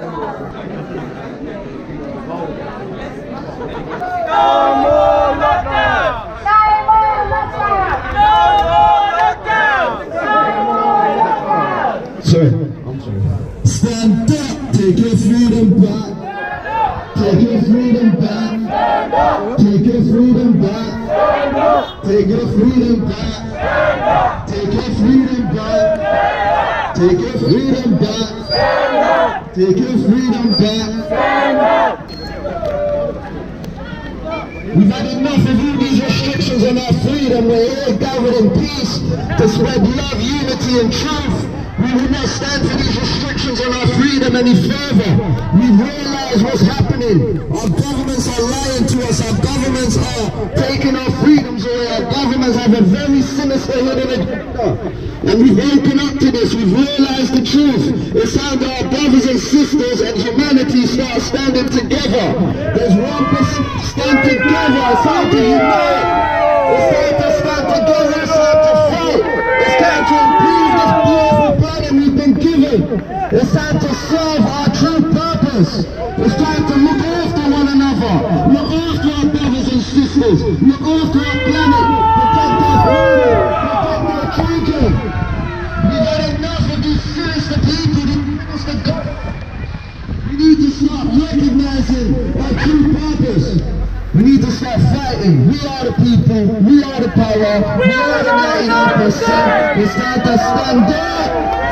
Sorry, I'm sorry. Stand up, take your freedom back. Take your freedom back. Take your freedom back. Take your freedom back. Take your freedom back. Take your freedom back. Take your freedom back. We've had enough of all these restrictions on our freedom. We're here gathered in peace to spread love, unity and truth. We will not stand for these restrictions on our freedom any further. We realize what's happening. Our governments are lying to us. Our governments are taking our freedoms away. Our governments have a very sinister hidden agenda. And we've woken up to this. We've realized the truth. It's time that our brothers and sisters and humanity start standing together. There's one person. Stand together. It's time to unite. It's time to stand together. It's time to fight. It's time to improve this beautiful planet we've been given. It's time to serve our true purpose. It's time to look after one another. Look after our brothers and sisters. Look after our planet. Protect our freedom. Protect our children. We've had enough of these sinister people, these sinister governments. We need to start recognizing our true purpose. We need to start fighting. We are the people. We are the power. We are the 99%. It's time to stand up.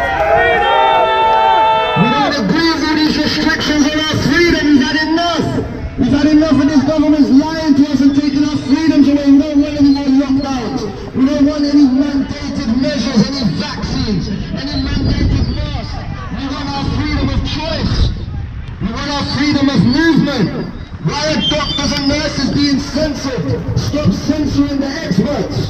We don't agree with these restrictions on our freedom. We've had enough. We've had enough of these governments lying to us and taking our freedoms away. We don't want any more lockdowns. We don't want any mandated measures, any vaccines, any mandated masks. We want our freedom of choice. We want our freedom of movement. Why are doctors and nurses being censored? Stop censoring the experts.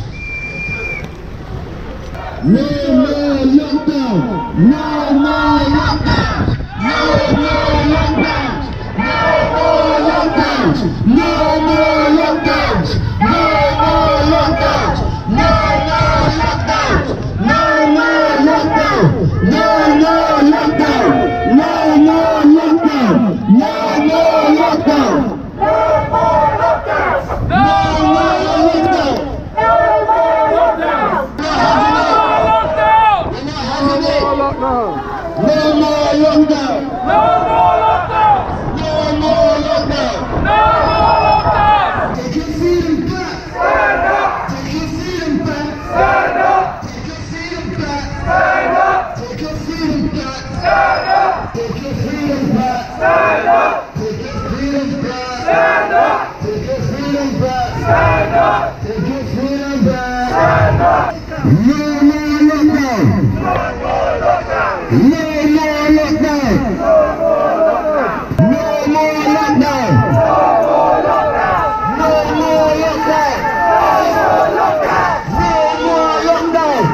No more lockdown. No more lockdowns. No more lockdowns. No more lockdowns. No more lockdowns. No more lockdowns. No more lockdowns. No more lockdown. No more lockdown. No more lockdown. No more lockdown. No more lockdown. No more lockdown. No more lockdown. We're not having it. We're not having it. No more lockdown. No more lockdown. No more lockdown. No more lockdown. Take your freedom back. Stand up. Take your freedom back. Stand up. Take your freedom back. Stand up. Take your freedom back. Stand up. Take your freedom back. Stand up. Take your freedom back. Stand up. Take your freedom back. Stand up. Take your freedom back. Stand up. No more lockdown. No more lockdown. No more lockdown. No more lockdown. No more lockdown. No more lockdown.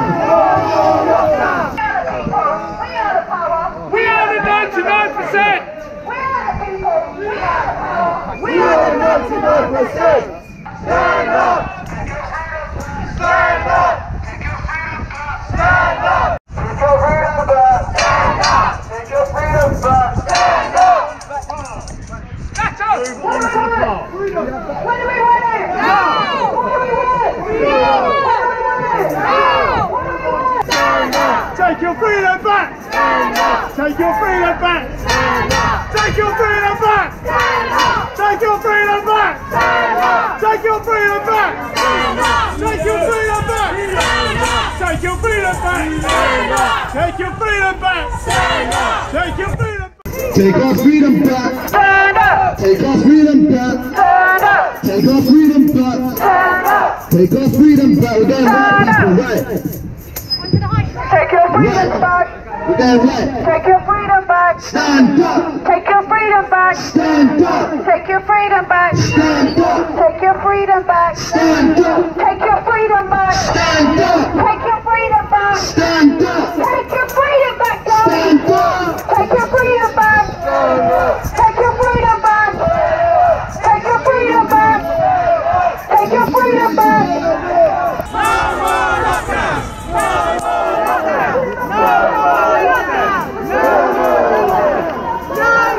We are the power. We are the 99%. We are the people. We are the power. We are the 99%. Stand up. Stand up. Stand up. Take your freedom back. Stand up. Take your freedom back. Stand up. Stand up. What do we want? Freedom. What do we want? No. What do we want? Freedom. What do we want? No. What do we want? Stand up. Take your freedom back. Stand up. Take your freedom back. Stand up. Take your freedom back. Stand up. Take your freedom back. Stand up. Take your freedom back. Stand up. Take your freedom back. Stand up. Take your freedom back. Stand up. Take your freedom back. Stand up. Take your freedom. Take our freedom back. Stand up. Take our freedom back. Stand up. Take our freedom back. Stand up. Take our freedom back. We're going right, people, right. Take your freedom back. We're going right. Take your freedom back. Stand up. Take your freedom back. Stand up. Take your freedom back. Stand up. Take your freedom back. Stand up. Take your freedom back. Stand up. Take your freedom back. Stand up. Take your freedom back. Stand up. Take your freedom back. Stand up. Take your freedom back. Take your freedom back. Take your freedom back. No more lockdown. No more lockdown. No more lockdown. No more lockdown.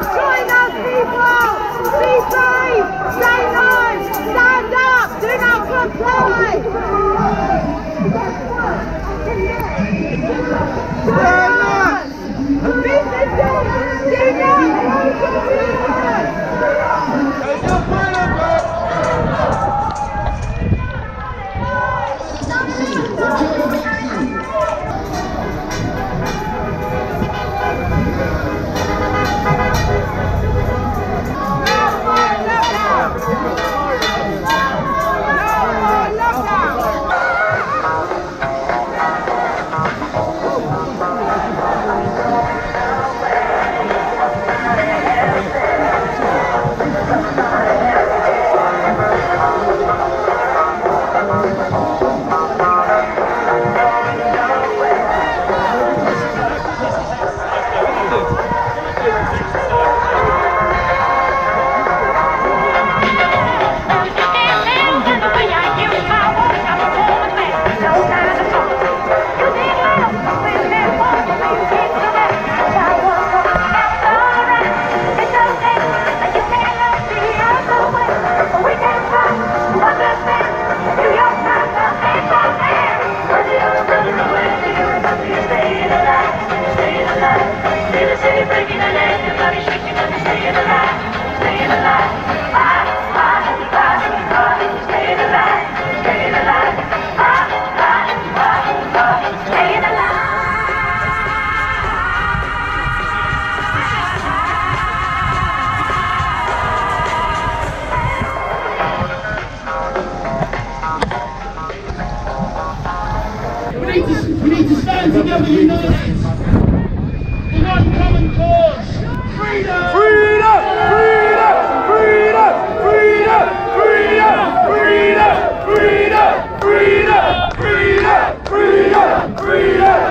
We need to stand together, united. In one common cause. Freedom! Freedom! Freedom! Freedom! Freedom! Freedom! Freedom! Freedom! Freedom! Freedom! Freedom!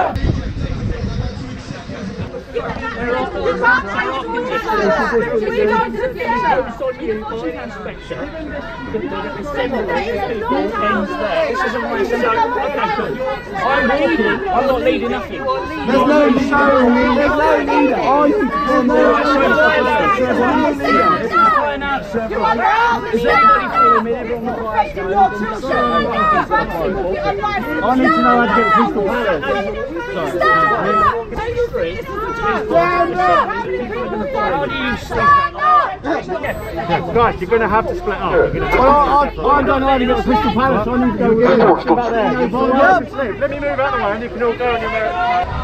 I'm not leading nothing. There's no leader. There's no leader. Is everybody following me? Everyone will quiet down. I need to know how to get the pistol palace. How do you stand up? Guys, you're going to have to split up. Well, I don't know how to get the pistol palace, so I need to go with you. About there. Let me move out of the way and you can all go on your merit.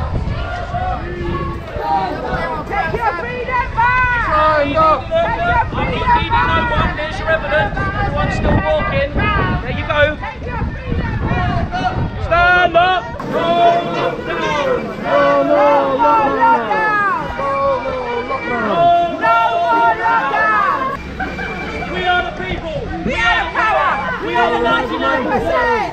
Take your freedom back! Stand up! Take your I'm freedom not leading no one, there's your evidence. Everyone's still walking. There you go. Stand up! Roll down! No more lockdown! No more lockdown! We are the people! We are the power! We are the 99%!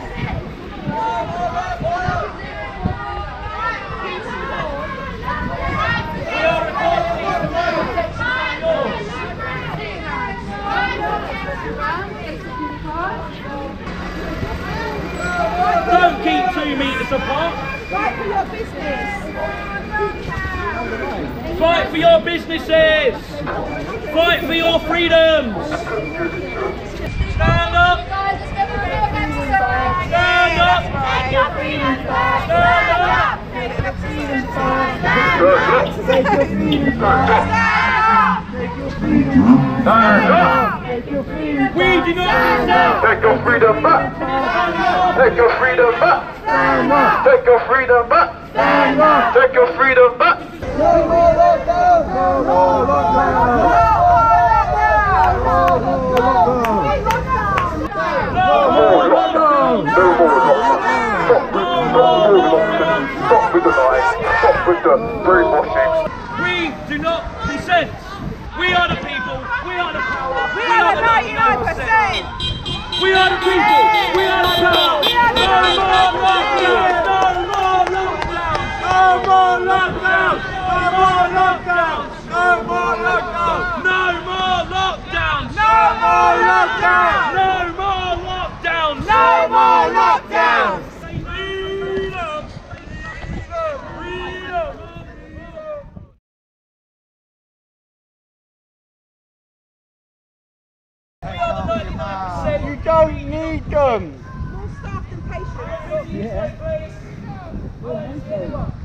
Don't keep 2 meters apart. Fight for your business. Fight for your businesses. Fight for your freedoms. Stand up. Stand up. Take your freedom back. Stand up. Take your freedom back. Take your freedom back. Stand up. Take your freedom back. We do not consent. Take your freedom back! Take your freedom back! Stand up. Take your freedom back! Stand up. Take your freedom back! No more lockdown. No more lockdown. No more lockdown! No more lockdown! Stop with the lies! Stop with the brainwashing! We do not consent. We are the people. We are the power. We are the 99%. We are the people. We are the power. We are the No more lockdown. No more lockdown. No more lockdown. No more lockdown. No more lockdown. No more lockdown. No more lockdown. No more lockdown. Freedom. Freedom. We are the 99%. You don't need them. More staff and patients. Yeah.